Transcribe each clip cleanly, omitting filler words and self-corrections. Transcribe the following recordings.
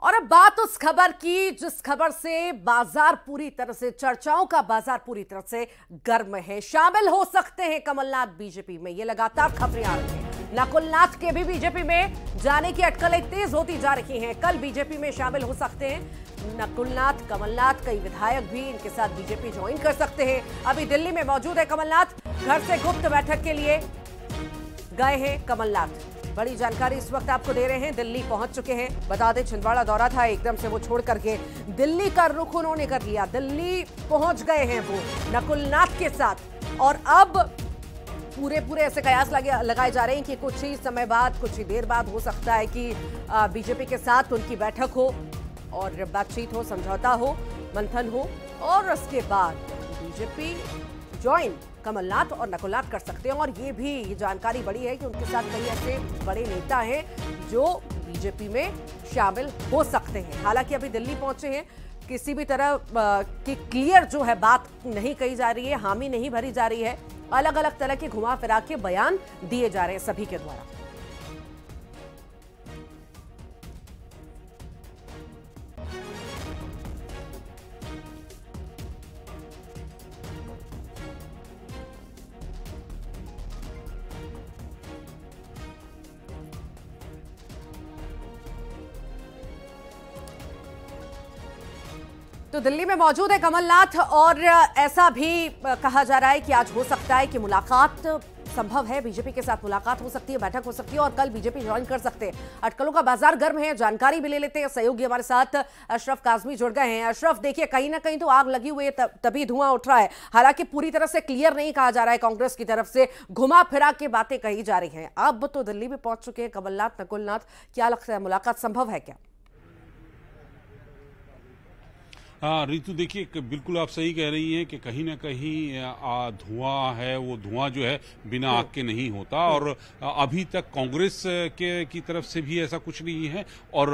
और अब बात उस खबर की जिस खबर से बाजार पूरी तरह से चर्चाओं का बाजार पूरी तरह से गर्म है। शामिल हो सकते हैं कमलनाथ बीजेपी में, ये लगातार खबरें आ रही हैं। नकुलनाथ के भी बीजेपी में जाने की अटकलें तेज होती जा रही हैं। कल बीजेपी में शामिल हो सकते हैं नकुलनाथ, कमलनाथ, कई विधायक भी इनके साथ बीजेपी ज्वाइन कर सकते हैं। अभी दिल्ली में मौजूद है कमलनाथ, घर से गुप्त बैठक के लिए गए हैं कमलनाथ। बड़ी जानकारी इस वक्त आपको दे रहे हैं, दिल्ली पहुंच चुके हैं। बता दें छिंदवाड़ा दौरा था, एकदम से वो छोड़ करके दिल्ली का रुख उन्होंने कर लिया। दिल्ली पहुंच गए हैं वो नकुलनाथ के साथ और अब पूरे ऐसे कयास लगाए जा रहे हैं कि कुछ ही समय बाद, कुछ ही देर बाद हो सकता है कि बीजेपी के साथ उनकी बैठक हो और बातचीत हो, समझौता हो, मंथन हो और उसके बाद बीजेपी ज्वाइन कमलनाथ और नकुलनाथ कर सकते हैं। और ये जानकारी बड़ी है कि उनके साथ कई ऐसे बड़े नेता हैं जो बीजेपी में शामिल हो सकते हैं। हालांकि अभी दिल्ली पहुंचे हैं, किसी भी तरह की क्लियर जो है बात नहीं कही जा रही है, हामी नहीं भरी जा रही है। अलग अलग तरह के घुमा फिरा के बयान दिए जा रहे हैं सभी के द्वारा। तो दिल्ली में मौजूद है कमलनाथ और ऐसा भी कहा जा रहा है कि आज हो सकता है कि मुलाकात संभव है, बीजेपी के साथ मुलाकात हो सकती है, बैठक हो सकती है और कल बीजेपी ज्वाइन कर सकते हैं। अटकलों का बाजार गर्म है, जानकारी भी ले लेते हैं। सहयोगी हमारे साथ अशरफ काजमी जुड़ गए हैं। अशरफ, देखिए कहीं ना कहीं तो आग लगी हुई है, तभी धुआं उठ रहा है। हालांकि पूरी तरह से क्लियर नहीं कहा जा रहा है, कांग्रेस की तरफ से घुमा फिरा के बातें कही जा रही हैं। अब तो दिल्ली में पहुंच चुके हैं कमलनाथ, नकुलनाथ, क्या लगता है मुलाकात संभव है क्या? हाँ रितु, देखिए बिल्कुल आप सही कह रही हैं कि कहीं ना कहीं धुआं है, वो धुआं जो है बिना आग के नहीं होता। और अभी तक कांग्रेस की तरफ से भी ऐसा कुछ नहीं है।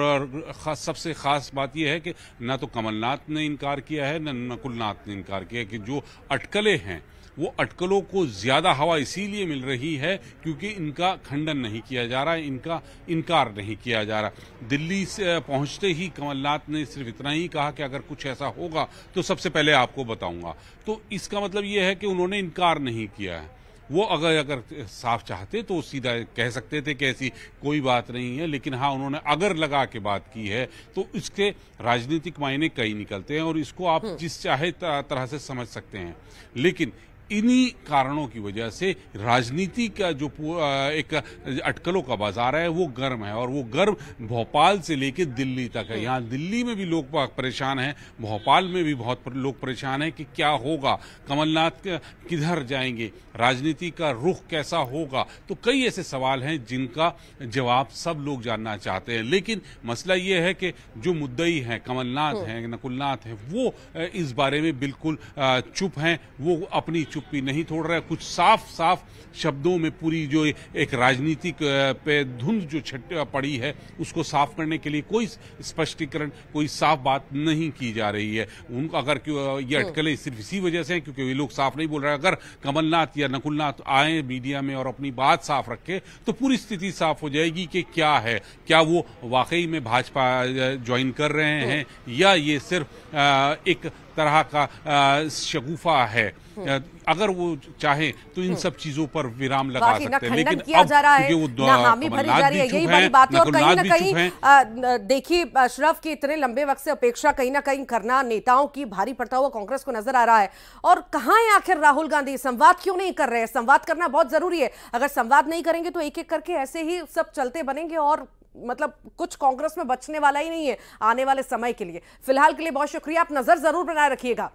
और सबसे खास बात यह है कि ना तो कमलनाथ ने इनकार किया है, न नकुलनाथ ने इनकार किया कि जो अटकलें हैं वो अटकलों को ज्यादा हवा इसीलिए मिल रही है क्योंकि इनका खंडन नहीं किया जा रहा है, इनका इनकार नहीं किया जा रहा। दिल्ली से पहुंचते ही कमलनाथ ने सिर्फ इतना ही कहा कि अगर कुछ ऐसा होगा तो सबसे पहले आपको बताऊंगा। तो इसका मतलब यह है कि उन्होंने इनकार नहीं किया है। वो अगर साफ चाहते तो सीधा कह सकते थे कि ऐसी कोई बात नहीं है, लेकिन हाँ उन्होंने अगर लगा के बात की है तो इसके राजनीतिक मायने कई निकलते हैं और इसको आप जिस चाहे तरह से समझ सकते हैं। लेकिन इन्हीं कारणों की वजह से राजनीति का जो एक अटकलों का बाजार है वो गर्म है और वो गर्म भोपाल से लेकर दिल्ली तक है। यहाँ दिल्ली में भी लोग परेशान हैं, भोपाल में भी बहुत लोग परेशान हैं कि क्या होगा, कमलनाथ किधर जाएंगे, राजनीति का रुख कैसा होगा। तो कई ऐसे सवाल हैं जिनका जवाब सब लोग जानना चाहते हैं। लेकिन मसला ये है कि जो मुद्दई हैं, कमलनाथ हैं, नकुलनाथ हैं, वो इस बारे में बिल्कुल चुप हैं। वो अपनी चुप्पी नहीं तोड़ रहा है। कुछ साफ शब्दों में पूरी जो एक राजनीतिक पे धुंध जो छट पड़ी है उसको साफ करने के लिए कोई स्पष्टीकरण, कोई साफ बात नहीं की जा रही है। उनको अगर ये अटकलें सिर्फ इसी वजह से हैं क्योंकि ये लोग साफ नहीं बोल रहे हैं। अगर कमलनाथ या नकुलनाथ आए मीडिया में और अपनी बात साफ रखे तो पूरी स्थिति साफ हो जाएगी कि क्या है, क्या वो वाकई में भाजपा ज्वाइन कर रहे हैं या ये सिर्फ एक तरह का शगुफा है। अगर वो चाहे तो इन सब चीजों पर विराम लगा सकते हैं, लेकिन किया जा रहा है, ना हामी भरी जा रही है, यही बड़ी बात है। और कहीं ना कहीं देखिए अशरफ की इतने लंबे वक्त से अपेक्षा कहीं ना कहीं करना नेताओं की भारी पड़ता हुआ कांग्रेस को नजर आ रहा है। और कहां है आखिर राहुल गांधी, संवाद क्यों नहीं कर रहे हैं? संवाद करना बहुत जरूरी है। अगर संवाद नहीं करेंगे तो एक एक करके ऐसे ही सब चलते बनेंगे और मतलब कुछ कांग्रेस में बचने वाला ही नहीं है आने वाले समय के लिए। फिलहाल के लिए बहुत शुक्रिया, आप नजर जरूर बनाए रखिएगा।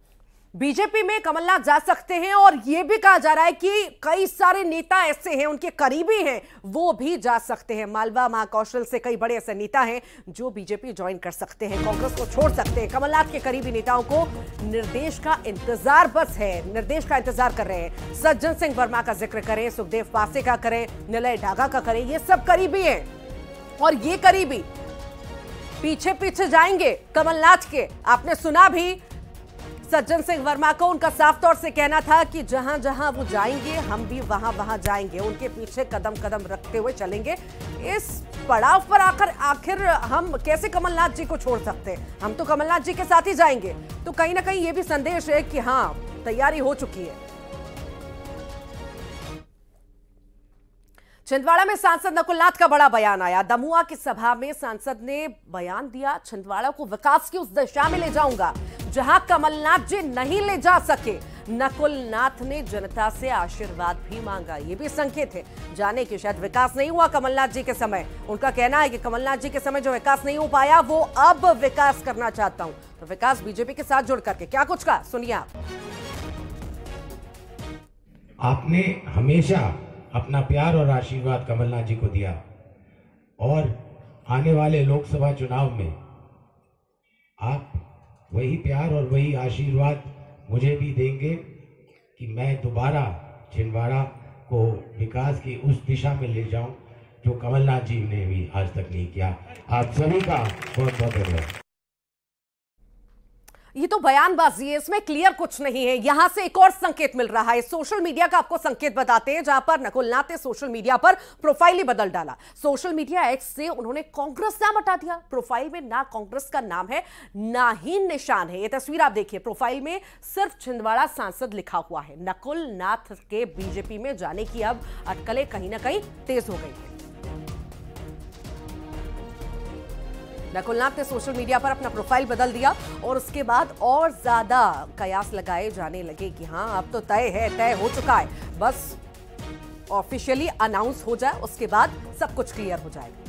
बीजेपी में कमलनाथ जा सकते हैं और यह भी कहा जा रहा है कि कई सारे नेता ऐसे हैं, उनके करीबी हैं, वो भी जा सकते हैं। मालवा महाकौशल से कई बड़े ऐसे नेता हैं जो बीजेपी ज्वाइन कर सकते हैं, कांग्रेस को छोड़ सकते हैं। कमलनाथ के करीबी नेताओं को निर्देश का इंतजार बस है, निर्देश का इंतजार कर रहे हैं। सज्जन सिंह वर्मा का जिक्र करें, सुखदेव पासे का करें, निलय डागा का करें, ये सब करीबी हैं और ये करीबी पीछे पीछे जाएंगे कमलनाथ के। आपने सुना भी सज्जन सिंह वर्मा को उनका साफ तौर से कहना था कि जहां जहां वो जाएंगे हम भी वहां वहां जाएंगे, उनके पीछे कदम कदम रखते हुए चलेंगे। इस पड़ाव पर आखिर हम कैसे कमलनाथ जी को छोड़ सकते हैं? हम तो कमलनाथ जी के साथ ही जाएंगे। तो कहीं ना कहीं ये भी संदेश है कि हाँ, तैयारी हो चुकी है। छिंदवाड़ा में सांसद नकुलनाथ का बड़ा बयान आया। दमुआ की सभा में सांसद ने बयान दिया, छिंदवाड़ा को विकास की उस दिशा में ले जाऊंगा जहां कमलनाथ जी नहीं ले जा सके। नकुलनाथ ने जनता से आशीर्वाद भी मांगा। ये भी संकेत है जाने कि शायद विकास नहीं हुआ कमलनाथ जी के समय। उनका कहना है कि कमलनाथ जी के समय जो विकास नहीं हो पाया वो अब विकास करना चाहता हूं। तो विकास बीजेपी के साथ जुड़ करके क्या कुछ कहा, सुनिए आप। आपने हमेशा अपना प्यार और आशीर्वाद कमलनाथ जी को दिया और आने वाले लोकसभा चुनाव में आप वही प्यार और वही आशीर्वाद मुझे भी देंगे कि मैं दोबारा छिंदवाड़ा को विकास की उस दिशा में ले जाऊं जो कमलनाथ जी ने भी आज तक नहीं किया। आप सभी का बहुत बहुत धन्यवाद। ये तो बयानबाजी है, इसमें क्लियर कुछ नहीं है। यहां से एक और संकेत मिल रहा है। सोशल मीडिया का आपको संकेत बताते हैं, जहां पर नकुलनाथ ने सोशल मीडिया पर प्रोफाइल ही बदल डाला। सोशल मीडिया एक्स से उन्होंने कांग्रेस नाम हटा दिया। प्रोफाइल में ना कांग्रेस का नाम है ना ही निशान है। ये तस्वीर आप देखिए, प्रोफाइल में सिर्फ छिंदवाड़ा सांसद लिखा हुआ है। नकुलनाथ के बीजेपी में जाने की अब अटकलें कहीं ना कहीं तेज हो गई है। नकुलनाथ ने सोशल मीडिया पर अपना प्रोफाइल बदल दिया और उसके बाद और ज्यादा कयास लगाए जाने लगे कि हाँ, अब तो तय हो चुका है, बस ऑफिशियली अनाउंस हो जाए, उसके बाद सब कुछ क्लियर हो जाएगा।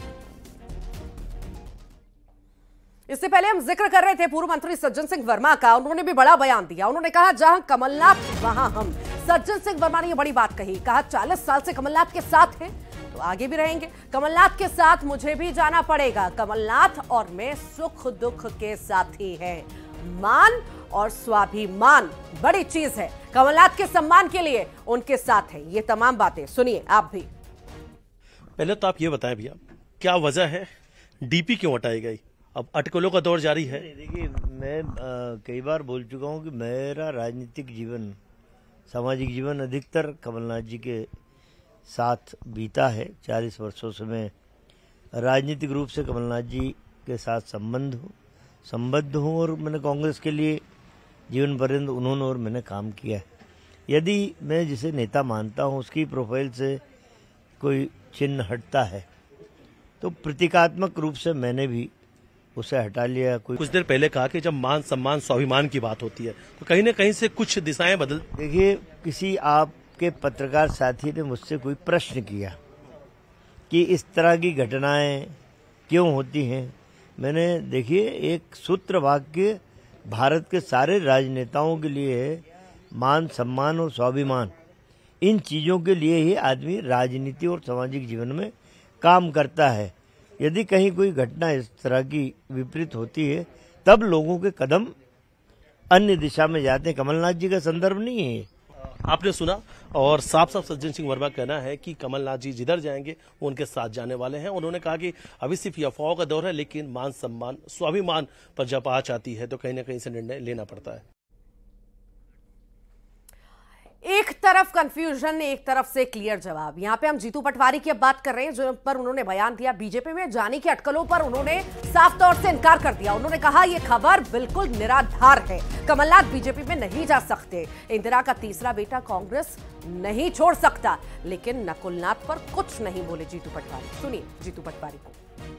इससे पहले हम जिक्र कर रहे थे पूर्व मंत्री सज्जन सिंह वर्मा का। उन्होंने भी बड़ा बयान दिया। उन्होंने कहा जहां कमलनाथ वहां हम। सज्जन सिंह वर्मा ने यह बड़ी बात कही, कहा 40 साल से कमलनाथ के साथ हैं तो आगे भी रहेंगे। कमलनाथ के साथ मुझे भी जाना पड़ेगा। कमलनाथ और मैं सुख दुख के साथी हैं। मान और स्वाभिमान बड़ी चीज है। कमलनाथ के सम्मान के लिए उनके साथ है। ये तमाम बातें सुनिए आप भी। पहले तो आप ये बताएं भैया, क्या वजह है डीपी क्यों हटाई गई? अब अटकलों का दौर जारी है। देखिए, मैं कई बार बोल चुका हूं कि मेरा राजनीतिक जीवन, सामाजिक जीवन अधिकतर कमलनाथ जी के साथ बीता है। 40 वर्षों से मैं राजनीतिक रूप से कमलनाथ जी के साथ संबद्ध हूँ और मैंने कांग्रेस के लिए जीवन पर्यंत उन्होंने और मैंने काम किया है। यदि मैं जिसे नेता मानता हूँ उसकी प्रोफाइल से कोई चिन्ह हटता है तो प्रतीकात्मक रूप से मैंने भी उसे हटा लिया। कुछ देर पहले कहा कि जब मान सम्मान स्वाभिमान की बात होती है तो कहीं न कहीं से कुछ दिशाएं बदल। देखिए, किसी आपके पत्रकार साथी ने मुझसे कोई प्रश्न किया कि इस तरह की घटनाएं क्यों होती हैं। मैंने, देखिए, एक सूत्र वाक्य भारत के सारे राजनेताओं के लिए है, मान सम्मान और स्वाभिमान। इन चीज़ों के लिए ही आदमी राजनीति और सामाजिक जीवन में काम करता है। यदि कहीं कोई घटना इस तरह की विपरीत होती है तब लोगों के कदम अन्य दिशा में जाते हैं। कमलनाथ जी का संदर्भ नहीं है। आपने सुना, और साफ साफ सज्जन सिंह वर्मा का कहना है कि कमलनाथ जी जिधर जाएंगे वो उनके साथ जाने वाले हैं। उन्होंने कहा कि अभी सिर्फ अफवाहों का दौर है, लेकिन मान सम्मान स्वाभिमान पर जब आँच आती है तो कहीं ना कहीं से निर्णय लेना पड़ता है। एक तरफ कंफ्यूजन, एक तरफ से क्लियर जवाब। यहां पे हम जीतू पटवारी की अब बात कर रहे हैं, जो पर उन्होंने बयान दिया। बीजेपी में जाने की अटकलों पर उन्होंने साफ तौर से इनकार कर दिया। उन्होंने कहा यह खबर बिल्कुल निराधार है, कमलनाथ बीजेपी में नहीं जा सकते। इंदिरा का तीसरा बेटा कांग्रेस नहीं छोड़ सकता। लेकिन नकुलनाथ पर कुछ नहीं बोले जीतू पटवारी। सुनिए जीतू पटवारी को।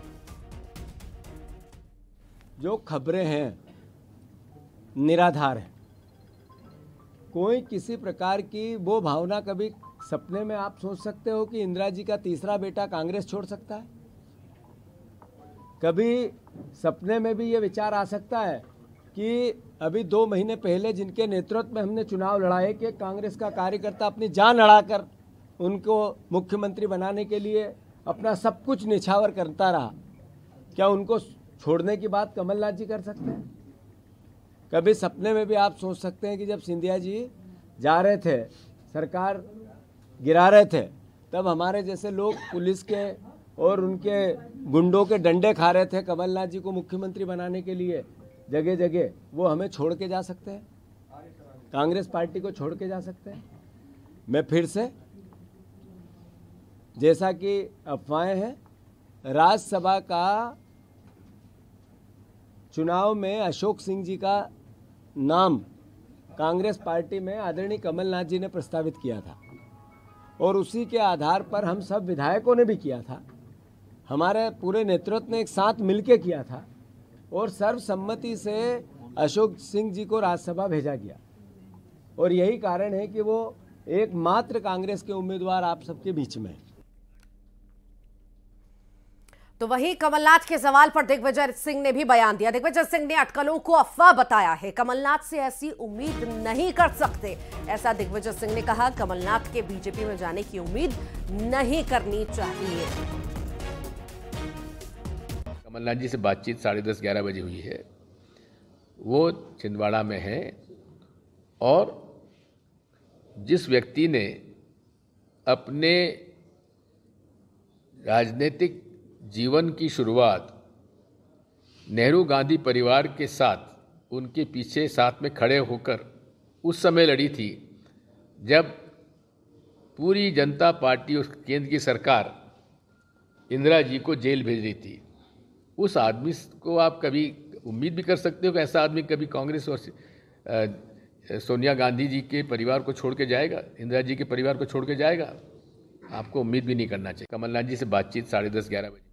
जो खबरें हैं निराधार है। कोई किसी प्रकार की वो भावना, कभी सपने में आप सोच सकते हो कि इंदिरा जी का तीसरा बेटा कांग्रेस छोड़ सकता है? कभी सपने में भी ये विचार आ सकता है कि अभी 2 महीने पहले जिनके नेतृत्व में हमने चुनाव लड़ाए कि कांग्रेस का कार्यकर्ता अपनी जान लड़ाकर उनको मुख्यमंत्री बनाने के लिए अपना सब कुछ निछावर करता रहा, क्या उनको छोड़ने की बात कमलनाथ जी कर सकते हैं? कभी सपने में भी आप सोच सकते हैं कि जब सिंधिया जी जा रहे थे, सरकार गिरा रहे थे, तब हमारे जैसे लोग पुलिस के और उनके गुंडों के डंडे खा रहे थे कमलनाथ जी को मुख्यमंत्री बनाने के लिए जगह जगह, वो हमें छोड़ के जा सकते हैं? कांग्रेस पार्टी को छोड़ के जा सकते हैं? मैं फिर से, जैसा कि अफवाहें हैं, राज्यसभा का चुनाव में अशोक सिंह जी का नाम कांग्रेस पार्टी में आदरणीय कमलनाथ जी ने प्रस्तावित किया था और उसी के आधार पर हम सब विधायकों ने भी किया था, हमारे पूरे नेतृत्व ने एक साथ मिलकर किया था और सर्वसम्मति से अशोक सिंह जी को राज्यसभा भेजा गया। और यही कारण है कि वो एकमात्र कांग्रेस के उम्मीदवार आप सबके बीच में है। तो वहीं कमलनाथ के सवाल पर दिग्विजय सिंह ने भी बयान दिया। दिग्विजय सिंह ने अटकलों को अफवाह बताया है, कमलनाथ से ऐसी उम्मीद नहीं कर सकते, ऐसा दिग्विजय सिंह ने कहा। कमलनाथ के बीजेपी में जाने की उम्मीद नहीं करनी चाहिए। कमलनाथ जी से बातचीत 10:30-11 बजे हुई है, वो छिंदवाड़ा में है और जिस व्यक्ति ने अपने राजनीतिक जीवन की शुरुआत नेहरू गांधी परिवार के साथ उनके पीछे साथ में खड़े होकर उस समय लड़ी थी जब पूरी जनता पार्टी उस केंद्र की सरकार इंदिरा जी को जेल भेज रही थी, उस आदमी को आप कभी उम्मीद भी कर सकते हो कि ऐसा आदमी कभी कांग्रेस और सोनिया गांधी जी के परिवार को छोड़ के जाएगा, इंदिरा जी के परिवार को छोड़ के जाएगा? आपको उम्मीद भी नहीं करना चाहिए। कमलनाथ जी से बातचीत 10:30-11 बजे।